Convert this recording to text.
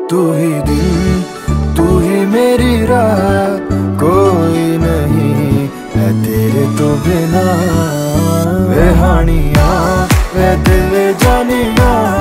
तू ही दिल, तू ही मेरी राह, कोई नहीं है तेरे तो बिना। वे हानिया वे दिल जानिया,